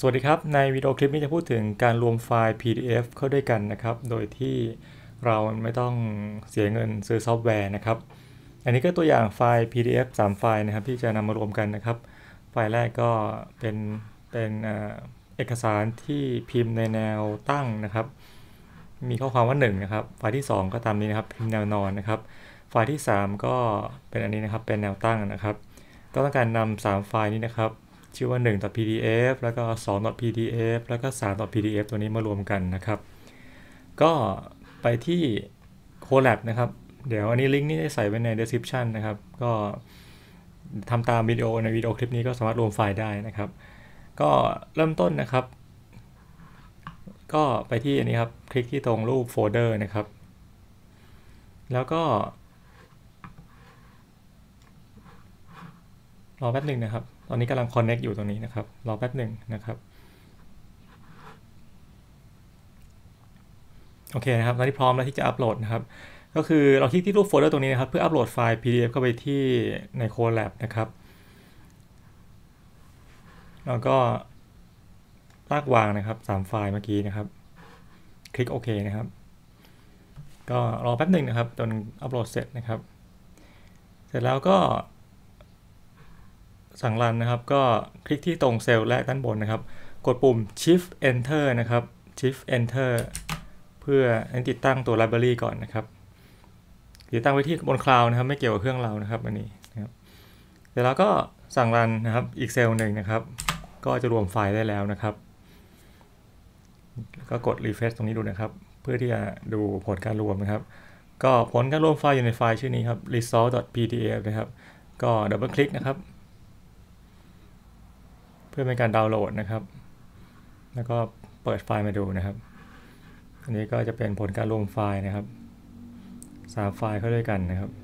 สวัสดีครับในวิดีโอคลิปนี้จะพูดถึงการรวมไฟล์ PDF เข้าด้วยกันนะครับโดยที่เราไม่ต้องเสียเงินซื้อซอฟต์แวร์นะครับอันนี้ก็ตัวอย่างไฟล์ PDF 3 ไฟล์นะครับที่จะนำมารวมกันนะครับไฟล์แรกก็เป็นเอกสารที่พิมพ์ในแนวตั้งนะครับมีข้อความว่า1นะครับไฟล์ที่2ก็ตามนี้นะครับพิมพ์แนวนอนนะครับไฟล์ที่3ก็เป็นอันนี้นะครับเป็นแนวตั้งนะครับก็ต้องการนำ3ไฟล์นี้นะครับชื่อว่า 1.pdf แล้วก็ 2.pdf แล้วก็ 3.pdf ตัวนี้มารวมกันนะครับก็ไปที่ Colab นะครับเดี๋ยวอันนี้ลิงก์นี้ได้ใส่ไว้ใน description นะครับก็ทำตามวิดีโอในวิดีโอคลิปนี้ก็สามารถรวมไฟล์ได้นะครับก็เริ่มต้นนะครับก็ไปที่อันนี้ครับคลิกที่ตรงรูปโฟลเดอร์นะครับแล้วก็รอแป๊บหนึ่งนะครับตอนนี้กำลัง connect อยู่ตรงนี้นะครับรอแป๊บหนึ่งนะครับโอเคนะครับตอนนี้พร้อมแล้วที่จะอัปโหลดนะครับก็คือเราคลิกที่รูปโฟลเดอร์ตรงนี้นะครับเพื่ออัปโหลดไฟล์ PDF เข้าไปที่ใน Colab นะครับแล้วก็ลากวางนะครับ3ไฟล์เมื่อกี้นะครับคลิกโอเคนะครับก็รอแป๊บหนึ่งนะครับจนอัปโหลดเสร็จนะครับเสร็จแล้วก็สั่งรันนะครับก็คลิกที่ตรงเซลล์แรกด้านบนนะครับกดปุ่ม Shift Enter นะครับ Shift Enter เพื่อติดตั้งตัว Library ก่อนนะครับติดตั้งไว้ที่บนคลาวด์นะครับไม่เกี่ยวกับเครื่องเรานะครับอันนี้นะครับเสร็จแล้วก็สั่งรันนะครับอีกเซลล์หนึ่งนะครับก็จะรวมไฟล์ได้แล้วนะครับก็กด refresh ตรงนี้ดูนะครับเพื่อที่จะดูผลการรวมนะครับก็ผลการรวมไฟล์อยู่ในไฟล์ชื่อนี้ครับ result.pdf นะครับก็ดับเบิลคลิกนะครับเพื่อเป็นการดาวน์โหลดนะครับแล้วก็เปิดไฟล์มาดูนะครับอันนี้ก็จะเป็นผลการรวมไฟล์นะครับ3ไฟล์เข้าด้วยกันนะครับ